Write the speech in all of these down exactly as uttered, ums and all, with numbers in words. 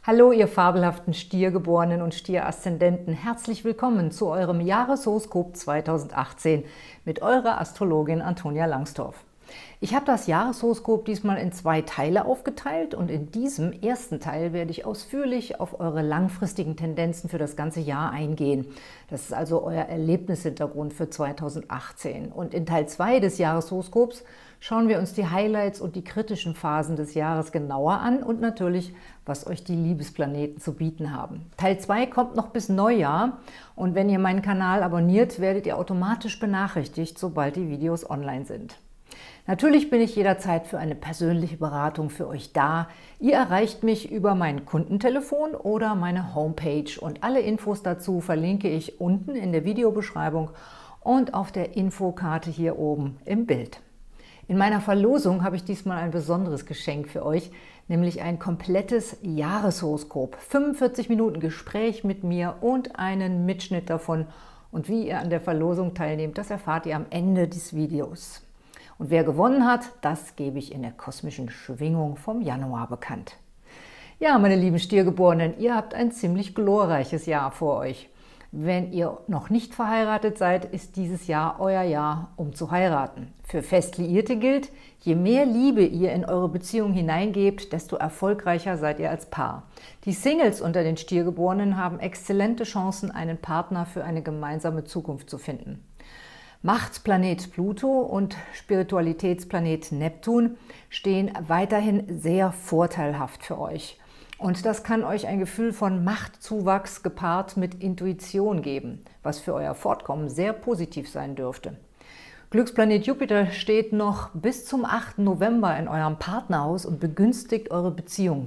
Hallo, ihr fabelhaften Stiergeborenen und Stieraszendenten. Herzlich willkommen zu eurem Jahreshoroskop zweitausendachtzehn mit eurer Astrologin Antonia Langsdorf. Ich habe das Jahreshoroskop diesmal in zwei Teile aufgeteilt und in diesem ersten Teil werde ich ausführlich auf eure langfristigen Tendenzen für das ganze Jahr eingehen. Das ist also euer Erlebnishintergrund für zweitausendachtzehn. Und in Teil zwei des Jahreshoroskops schauen wir uns die Highlights und die kritischen Phasen des Jahres genauer an und natürlich, was euch die Liebesplaneten zu bieten haben. Teil zwei kommt noch bis Neujahr und wenn ihr meinen Kanal abonniert, werdet ihr automatisch benachrichtigt, sobald die Videos online sind. Natürlich bin ich jederzeit für eine persönliche Beratung für euch da. Ihr erreicht mich über mein Kundentelefon oder meine Homepage und alle Infos dazu verlinke ich unten in der Videobeschreibung und auf der Infokarte hier oben im Bild. In meiner Verlosung habe ich diesmal ein besonderes Geschenk für euch, nämlich ein komplettes Jahreshoroskop. fünfundvierzig Minuten Gespräch mit mir und einen Mitschnitt davon. Und wie ihr an der Verlosung teilnehmt, das erfahrt ihr am Ende des Videos. Und wer gewonnen hat, das gebe ich in der kosmischen Schwingung vom Januar bekannt. Ja, meine lieben Stiergeborenen, ihr habt ein ziemlich glorreiches Jahr vor euch. Wenn ihr noch nicht verheiratet seid, ist dieses Jahr euer Jahr, um zu heiraten. Für fest Liierte gilt, je mehr Liebe ihr in eure Beziehung hineingebt, desto erfolgreicher seid ihr als Paar. Die Singles unter den Stiergeborenen haben exzellente Chancen, einen Partner für eine gemeinsame Zukunft zu finden. Machtplanet Pluto und Spiritualitätsplanet Neptun stehen weiterhin sehr vorteilhaft für euch. Und das kann euch ein Gefühl von Machtzuwachs gepaart mit Intuition geben, was für euer Fortkommen sehr positiv sein dürfte. Glücksplanet Jupiter steht noch bis zum achten November in eurem Partnerhaus und begünstigt eure Beziehung.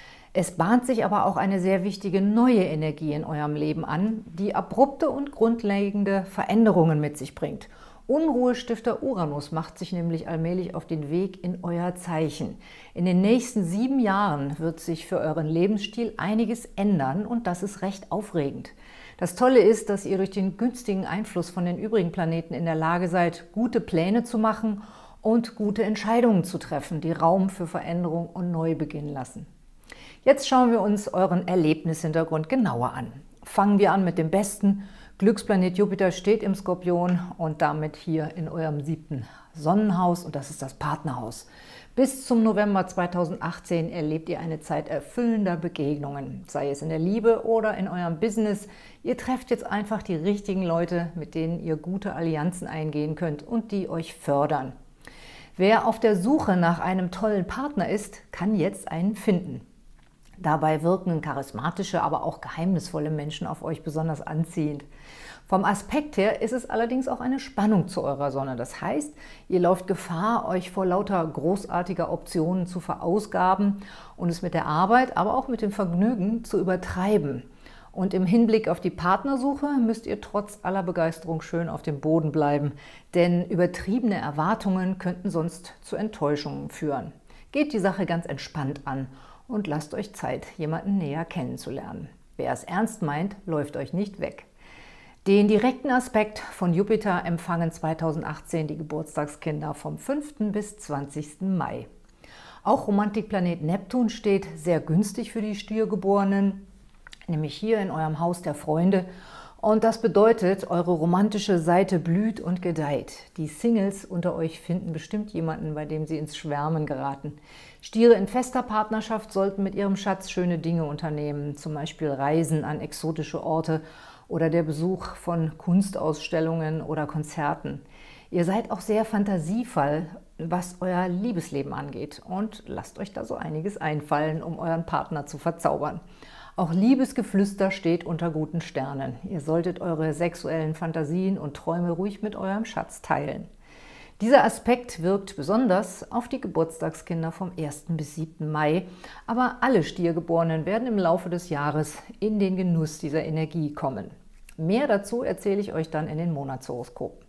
Es bahnt sich aber auch eine sehr wichtige neue Energie in eurem Leben an, die abrupte und grundlegende Veränderungen mit sich bringt. Unruhestifter Uranus macht sich nämlich allmählich auf den Weg in euer Zeichen. In den nächsten sieben Jahren wird sich für euren Lebensstil einiges ändern und das ist recht aufregend. Das Tolle ist, dass ihr durch den günstigen Einfluss von den übrigen Planeten in der Lage seid, gute Pläne zu machen und gute Entscheidungen zu treffen, die Raum für Veränderung und Neubeginn lassen. Jetzt schauen wir uns euren Erlebnishintergrund genauer an. Fangen wir an mit dem Besten. Glücksplanet Jupiter steht im Skorpion und damit hier in eurem siebten Sonnenhaus und das ist das Partnerhaus. Bis zum November zweitausendachtzehn erlebt ihr eine Zeit erfüllender Begegnungen, sei es in der Liebe oder in eurem Business. Ihr trefft jetzt einfach die richtigen Leute, mit denen ihr gute Allianzen eingehen könnt und die euch fördern. Wer auf der Suche nach einem tollen Partner ist, kann jetzt einen finden. Dabei wirken charismatische, aber auch geheimnisvolle Menschen auf euch besonders anziehend. Vom Aspekt her ist es allerdings auch eine Spannung zu eurer Sonne. Das heißt, ihr lauft Gefahr, euch vor lauter großartiger Optionen zu verausgaben und es mit der Arbeit, aber auch mit dem Vergnügen zu übertreiben. Und im Hinblick auf die Partnersuche müsst ihr trotz aller Begeisterung schön auf dem Boden bleiben, denn übertriebene Erwartungen könnten sonst zu Enttäuschungen führen. Geht die Sache ganz entspannt an und lasst euch Zeit, jemanden näher kennenzulernen. Wer es ernst meint, läuft euch nicht weg. Den direkten Aspekt von Jupiter empfangen zweitausendachtzehn die Geburtstagskinder vom fünften bis zwanzigsten Mai. Auch Romantikplanet Neptun steht sehr günstig für die Stiergeborenen, nämlich hier in eurem Haus der Freunde. Und das bedeutet, eure romantische Seite blüht und gedeiht. Die Singles unter euch finden bestimmt jemanden, bei dem sie ins Schwärmen geraten. Stiere in fester Partnerschaft sollten mit ihrem Schatz schöne Dinge unternehmen, zum Beispiel Reisen an exotische Orte oder der Besuch von Kunstausstellungen oder Konzerten. Ihr seid auch sehr fantasievoll, was euer Liebesleben angeht und lasst euch da so einiges einfallen, um euren Partner zu verzaubern. Auch Liebesgeflüster steht unter guten Sternen. Ihr solltet eure sexuellen Fantasien und Träume ruhig mit eurem Schatz teilen. Dieser Aspekt wirkt besonders auf die Geburtstagskinder vom ersten bis siebten Mai, aber alle Stiergeborenen werden im Laufe des Jahres in den Genuss dieser Energie kommen. Mehr dazu erzähle ich euch dann in den Monatshoroskopen.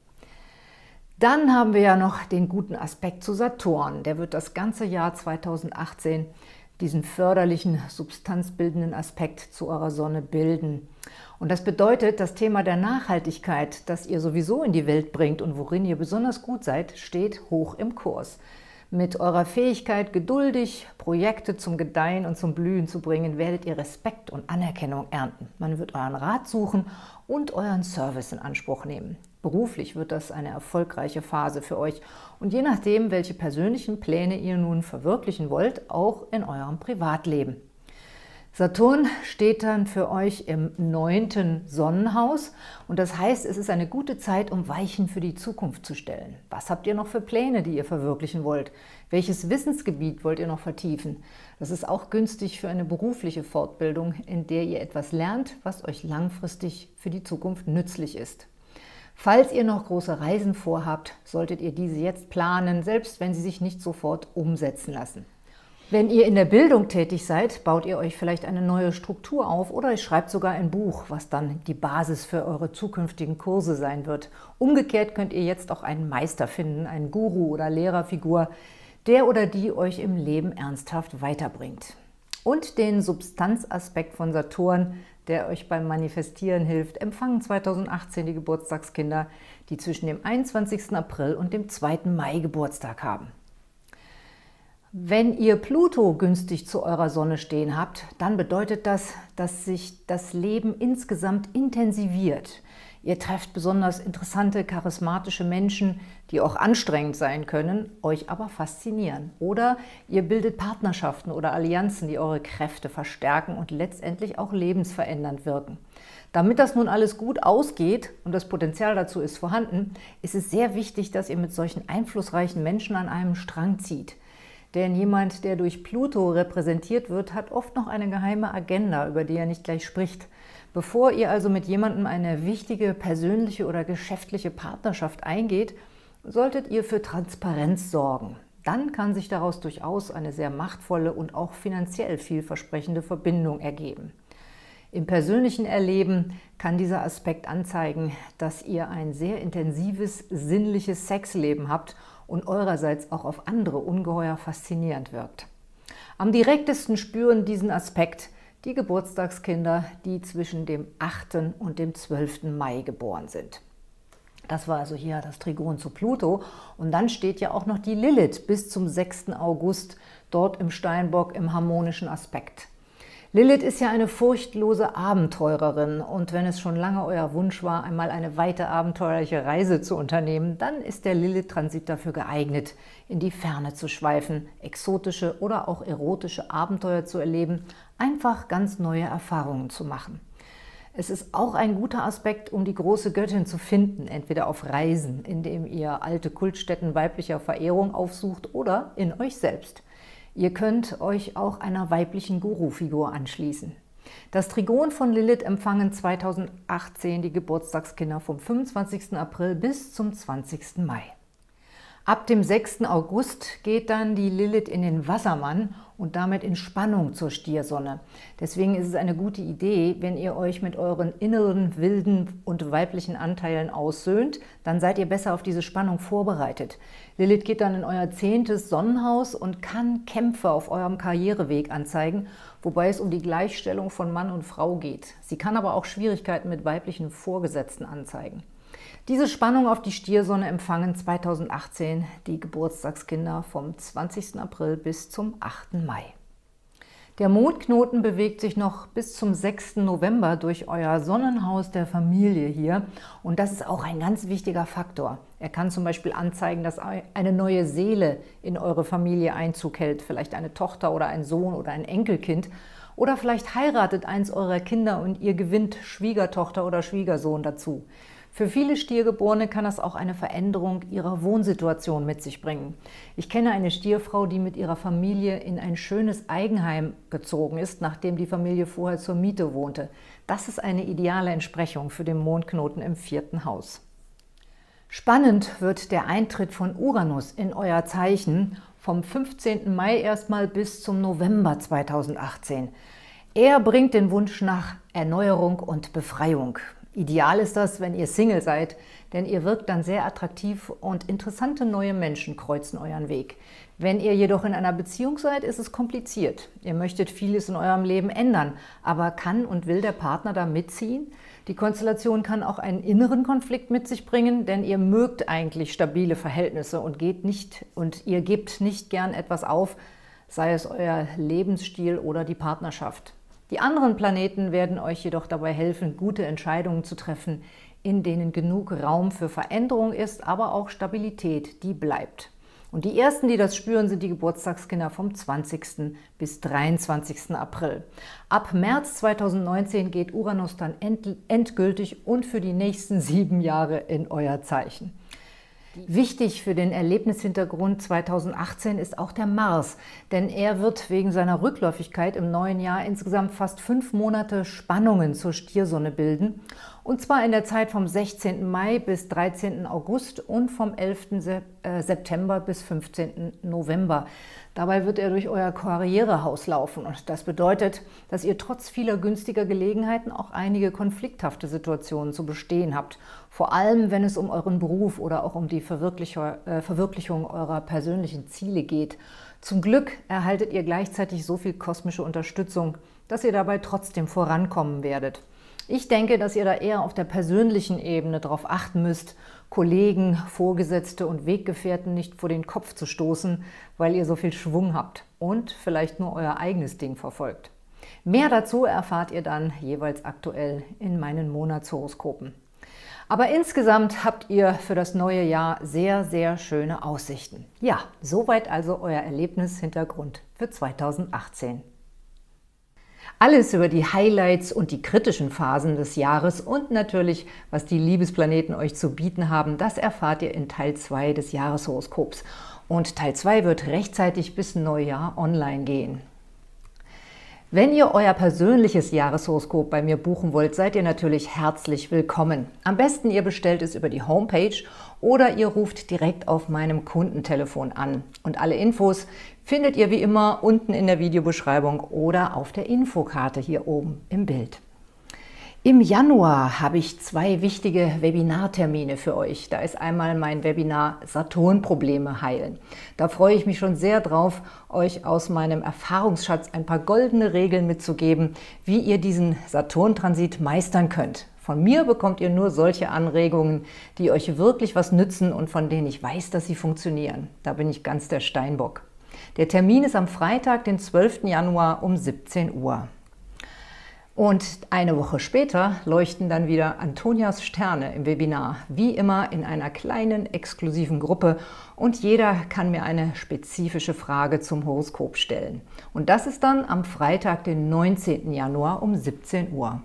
Dann haben wir ja noch den guten Aspekt zu Saturn. Der wird das ganze Jahr zweitausendachtzehn diesen förderlichen, substanzbildenden Aspekt zu eurer Sonne bilden. Und das bedeutet, das Thema der Nachhaltigkeit, das ihr sowieso in die Welt bringt und worin ihr besonders gut seid, steht hoch im Kurs. Mit eurer Fähigkeit, geduldig Projekte zum Gedeihen und zum Blühen zu bringen, werdet ihr Respekt und Anerkennung ernten. Man wird euren Rat suchen und euren Service in Anspruch nehmen. Beruflich wird das eine erfolgreiche Phase für euch und je nachdem, welche persönlichen Pläne ihr nun verwirklichen wollt, auch in eurem Privatleben. Saturn steht dann für euch im neunten Sonnenhaus und das heißt, es ist eine gute Zeit, um Weichen für die Zukunft zu stellen. Was habt ihr noch für Pläne, die ihr verwirklichen wollt? Welches Wissensgebiet wollt ihr noch vertiefen? Das ist auch günstig für eine berufliche Fortbildung, in der ihr etwas lernt, was euch langfristig für die Zukunft nützlich ist. Falls ihr noch große Reisen vorhabt, solltet ihr diese jetzt planen, selbst wenn sie sich nicht sofort umsetzen lassen. Wenn ihr in der Bildung tätig seid, baut ihr euch vielleicht eine neue Struktur auf oder ihr schreibt sogar ein Buch, was dann die Basis für eure zukünftigen Kurse sein wird. Umgekehrt könnt ihr jetzt auch einen Meister finden, einen Guru oder Lehrerfigur, der oder die euch im Leben ernsthaft weiterbringt. Und den Substanzaspekt von Saturn, der euch beim Manifestieren hilft, empfangen zweitausendachtzehn die Geburtstagskinder, die zwischen dem einundzwanzigsten April und dem zweiten Mai Geburtstag haben. Wenn ihr Pluto günstig zu eurer Sonne stehen habt, dann bedeutet das, dass sich das Leben insgesamt intensiviert. Ihr trefft besonders interessante, charismatische Menschen, die auch anstrengend sein können, euch aber faszinieren. Oder ihr bildet Partnerschaften oder Allianzen, die eure Kräfte verstärken und letztendlich auch lebensverändernd wirken. Damit das nun alles gut ausgeht und das Potenzial dazu ist vorhanden, ist es sehr wichtig, dass ihr mit solchen einflussreichen Menschen an einem Strang zieht. Denn jemand, der durch Pluto repräsentiert wird, hat oft noch eine geheime Agenda, über die er nicht gleich spricht. Bevor ihr also mit jemandem eine wichtige persönliche oder geschäftliche Partnerschaft eingeht, solltet ihr für Transparenz sorgen. Dann kann sich daraus durchaus eine sehr machtvolle und auch finanziell vielversprechende Verbindung ergeben. Im persönlichen Erleben kann dieser Aspekt anzeigen, dass ihr ein sehr intensives, sinnliches Sexleben habt und eurerseits auch auf andere ungeheuer faszinierend wirkt. Am direktesten spüren diesen Aspekt die Geburtstagskinder, die zwischen dem achten und dem zwölften Mai geboren sind. Das war also hier das Trigon zu Pluto. Und dann steht ja auch noch die Lilith bis zum sechsten August dort im Steinbock im harmonischen Aspekt. Lilith ist ja eine furchtlose Abenteurerin und wenn es schon lange euer Wunsch war, einmal eine weite abenteuerliche Reise zu unternehmen, dann ist der Lilith-Transit dafür geeignet, in die Ferne zu schweifen, exotische oder auch erotische Abenteuer zu erleben, einfach ganz neue Erfahrungen zu machen. Es ist auch ein guter Aspekt, um die große Göttin zu finden, entweder auf Reisen, indem ihr alte Kultstätten weiblicher Verehrung aufsucht oder in euch selbst. Ihr könnt euch auch einer weiblichen Guru-Figur anschließen. Das Trigon von Lilith empfangen zweitausendachtzehn die Geburtstagskinder vom fünfundzwanzigsten April bis zum zwanzigsten Mai. Ab dem sechsten August geht dann die Lilith in den Wassermann und damit in Spannung zur Stiersonne. Deswegen ist es eine gute Idee, wenn ihr euch mit euren inneren, wilden und weiblichen Anteilen aussöhnt, dann seid ihr besser auf diese Spannung vorbereitet. Lilith geht dann in euer zehntes Sonnenhaus und kann Kämpfe auf eurem Karriereweg anzeigen, wobei es um die Gleichstellung von Mann und Frau geht. Sie kann aber auch Schwierigkeiten mit weiblichen Vorgesetzten anzeigen. Diese Spannung auf die Stiersonne empfangen zweitausendachtzehn die Geburtstagskinder vom zwanzigsten April bis zum achten Mai. Der Mondknoten bewegt sich noch bis zum sechsten November durch euer Sonnenhaus der Familie hier und das ist auch ein ganz wichtiger Faktor. Er kann zum Beispiel anzeigen, dass eine neue Seele in eure Familie Einzug hält, vielleicht eine Tochter oder ein Sohn oder ein Enkelkind. Oder vielleicht heiratet eins eurer Kinder und ihr gewinnt Schwiegertochter oder Schwiegersohn dazu. Für viele Stiergeborene kann das auch eine Veränderung ihrer Wohnsituation mit sich bringen. Ich kenne eine Stierfrau, die mit ihrer Familie in ein schönes Eigenheim gezogen ist, nachdem die Familie vorher zur Miete wohnte. Das ist eine ideale Entsprechung für den Mondknoten im vierten Haus. Spannend wird der Eintritt von Uranus in euer Zeichen vom fünfzehnten Mai erstmal bis zum November zweitausendachtzehn. Er bringt den Wunsch nach Erneuerung und Befreiung. Ideal ist das, wenn ihr Single seid, denn ihr wirkt dann sehr attraktiv und interessante neue Menschen kreuzen euren Weg. Wenn ihr jedoch in einer Beziehung seid, ist es kompliziert. Ihr möchtet vieles in eurem Leben ändern, aber kann und will der Partner da mitziehen? Die Konstellation kann auch einen inneren Konflikt mit sich bringen, denn ihr mögt eigentlich stabile Verhältnisse und geht nicht und ihr gebt nicht gern etwas auf, sei es euer Lebensstil oder die Partnerschaft. Die anderen Planeten werden euch jedoch dabei helfen, gute Entscheidungen zu treffen, in denen genug Raum für Veränderung ist, aber auch Stabilität, die bleibt. Und die ersten, die das spüren, sind die Geburtstagskinder vom zwanzigsten bis dreiundzwanzigsten April. Ab März zweitausendneunzehn geht Uranus dann endgültig und für die nächsten sieben Jahre in euer Zeichen. Wichtig für den Erlebnishintergrund zweitausendachtzehn ist auch der Mars, denn er wird wegen seiner Rückläufigkeit im neuen Jahr insgesamt fast fünf Monate Spannungen zur Stiersonne bilden, und zwar in der Zeit vom sechzehnten Mai bis dreizehnten August und vom elften September bis fünfzehnten November. Dabei wird er durch euer Karrierehaus laufen und das bedeutet, dass ihr trotz vieler günstiger Gelegenheiten auch einige konflikthafte Situationen zu bestehen habt. Vor allem, wenn es um euren Beruf oder auch um die Verwirklichung, äh, Verwirklichung eurer persönlichen Ziele geht. Zum Glück erhaltet ihr gleichzeitig so viel kosmische Unterstützung, dass ihr dabei trotzdem vorankommen werdet. Ich denke, dass ihr da eher auf der persönlichen Ebene darauf achten müsst, Kollegen, Vorgesetzte und Weggefährten nicht vor den Kopf zu stoßen, weil ihr so viel Schwung habt und vielleicht nur euer eigenes Ding verfolgt. Mehr dazu erfahrt ihr dann jeweils aktuell in meinen Monatshoroskopen. Aber insgesamt habt ihr für das neue Jahr sehr, sehr schöne Aussichten. Ja, soweit also euer Erlebnishintergrund für zweitausendachtzehn. Alles über die Highlights und die kritischen Phasen des Jahres und natürlich, was die Liebesplaneten euch zu bieten haben, das erfahrt ihr in Teil zwei des Jahreshoroskops. Und Teil zwei wird rechtzeitig bis Neujahr online gehen. Wenn ihr euer persönliches Jahreshoroskop bei mir buchen wollt, seid ihr natürlich herzlich willkommen. Am besten ihr bestellt es über die Homepage oder ihr ruft direkt auf meinem Kundentelefon an. Und alle Infos findet ihr wie immer unten in der Videobeschreibung oder auf der Infokarte hier oben im Bild. Im Januar habe ich zwei wichtige Webinartermine für euch. Da ist einmal mein Webinar Saturn-Probleme heilen. Da freue ich mich schon sehr drauf, euch aus meinem Erfahrungsschatz ein paar goldene Regeln mitzugeben, wie ihr diesen Saturn-Transit meistern könnt. Von mir bekommt ihr nur solche Anregungen, die euch wirklich was nützen und von denen ich weiß, dass sie funktionieren. Da bin ich ganz der Steinbock. Der Termin ist am Freitag, den zwölften Januar um siebzehn Uhr. Und eine Woche später leuchten dann wieder Antonias Sterne im Webinar, wie immer in einer kleinen, exklusiven Gruppe und jeder kann mir eine spezifische Frage zum Horoskop stellen. Und das ist dann am Freitag, den neunzehnten Januar um siebzehn Uhr.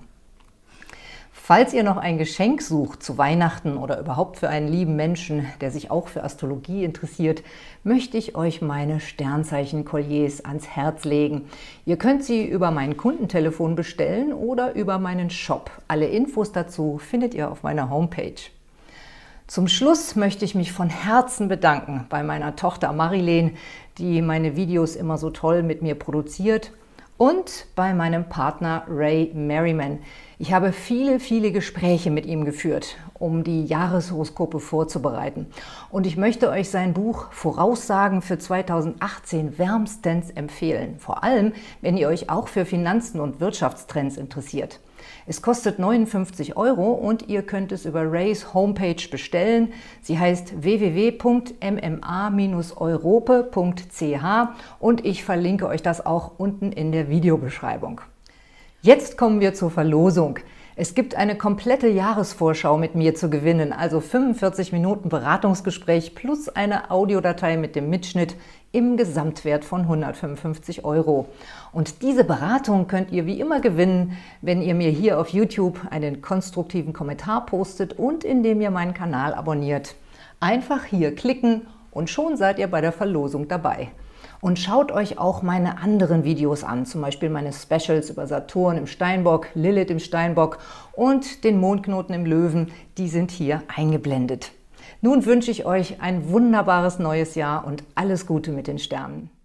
Falls ihr noch ein Geschenk sucht zu Weihnachten oder überhaupt für einen lieben Menschen, der sich auch für Astrologie interessiert, möchte ich euch meine Sternzeichen-Kolliers ans Herz legen. Ihr könnt sie über mein Kundentelefon bestellen oder über meinen Shop. Alle Infos dazu findet ihr auf meiner Homepage. Zum Schluss möchte ich mich von Herzen bedanken bei meiner Tochter Marilene, die meine Videos immer so toll mit mir produziert, und bei meinem Partner Ray Merriman. Ich habe viele, viele Gespräche mit ihm geführt, um die Jahreshoroskope vorzubereiten. Und ich möchte euch sein Buch Voraussagen für zweitausendachtzehn wärmstens empfehlen. Vor allem, wenn ihr euch auch für Finanzen und Wirtschaftstrends interessiert. Es kostet neunundfünfzig Euro und ihr könnt es über Rays Homepage bestellen. Sie heißt w w w punkt m m a Bindestrich europe punkt c h und ich verlinke euch das auch unten in der Videobeschreibung. Jetzt kommen wir zur Verlosung. Es gibt eine komplette Jahresvorschau mit mir zu gewinnen, also fünfundvierzig Minuten Beratungsgespräch plus eine Audiodatei mit dem Mitschnitt im Gesamtwert von hundertfünfundfünfzig Euro. Und diese Beratung könnt ihr wie immer gewinnen, wenn ihr mir hier auf YouTube einen konstruktiven Kommentar postet und indem ihr meinen Kanal abonniert. Einfach hier klicken und schon seid ihr bei der Verlosung dabei. Und schaut euch auch meine anderen Videos an, zum Beispiel meine Specials über Saturn im Steinbock, Lilith im Steinbock und den Mondknoten im Löwen, die sind hier eingeblendet. Nun wünsche ich euch ein wunderbares neues Jahr und alles Gute mit den Sternen.